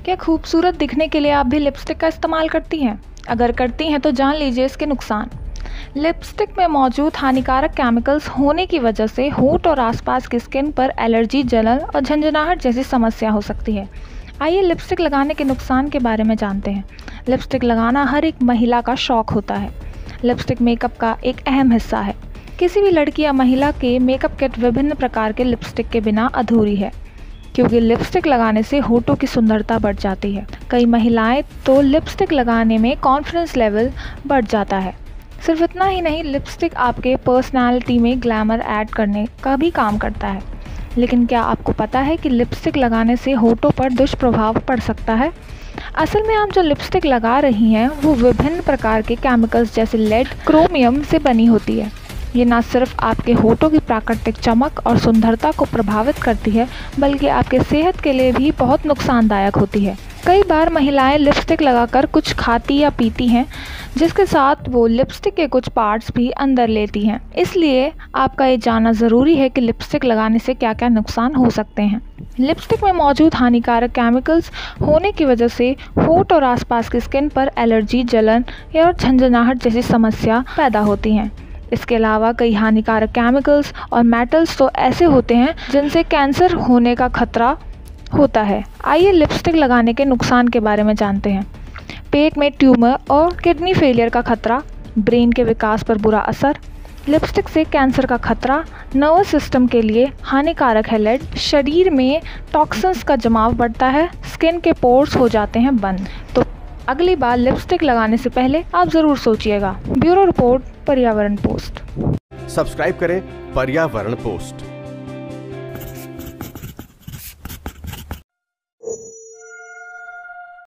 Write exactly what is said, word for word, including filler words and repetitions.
क्या खूबसूरत दिखने के लिए आप भी लिपस्टिक का इस्तेमाल करती हैं? अगर करती हैं तो जान लीजिए इसके नुकसान। लिपस्टिक में मौजूद हानिकारक केमिकल्स होने की वजह से होंठ और आसपास की स्किन पर एलर्जी, जलन और झंझनाहट जैसी समस्या हो सकती है। आइए लिपस्टिक लगाने के नुकसान के बारे में जानते हैं। लिपस्टिक लगाना हर एक महिला का शौक होता है। लिपस्टिक मेकअप का एक अहम हिस्सा है। किसी भी लड़की या महिला के मेकअप किट विभिन्न प्रकार के लिपस्टिक के बिना अधूरी है, क्योंकि लिपस्टिक लगाने से होठों की सुंदरता बढ़ जाती है। कई महिलाएं तो लिपस्टिक लगाने में कॉन्फिडेंस लेवल बढ़ जाता है। सिर्फ इतना ही नहीं, लिपस्टिक आपके पर्सनालिटी में ग्लैमर ऐड करने का भी काम करता है। लेकिन क्या आपको पता है कि लिपस्टिक लगाने से होठों पर दुष्प्रभाव पड़ सकता है? असल में आप जो लिपस्टिक लगा रही हैं वो विभिन्न प्रकार के केमिकल्स जैसे लेड, क्रोमियम से बनी होती है। ये न सिर्फ आपके होठों की प्राकृतिक चमक और सुंदरता को प्रभावित करती है, बल्कि आपके सेहत के लिए भी बहुत नुकसानदायक होती है। कई बार महिलाएं लिपस्टिक लगाकर कुछ खाती या पीती हैं, जिसके साथ वो लिपस्टिक के कुछ पार्ट्स भी अंदर लेती हैं। इसलिए आपका ये जानना ज़रूरी है कि लिपस्टिक लगाने से क्या क्या नुकसान हो सकते हैं। लिपस्टिक में मौजूद हानिकारक केमिकल्स होने की वजह से होंठ और आसपास की स्किन पर एलर्जी, जलन और झंझनाहट जैसी समस्या पैदा होती हैं। इसके अलावा कई हानिकारक केमिकल्स और मेटल्स तो ऐसे होते हैं जिनसे कैंसर होने का खतरा होता है। आइए लिपस्टिक लगाने के नुकसान के बारे में जानते हैं। पेट में ट्यूमर और किडनी फेलियर का खतरा, ब्रेन के विकास पर बुरा असर, लिपस्टिक से कैंसर का खतरा, नर्वस सिस्टम के लिए हानिकारक है लेड, शरीर में टॉक्सिन्स का जमाव बढ़ता है, स्किन के पोर्स हो जाते हैं बंद। तो अगली बार लिपस्टिक लगाने से पहले आप ज़रूर सोचिएगा। Bureau report, Paryavaran Post. Subscribe करें पर्यावरण पोस्ट।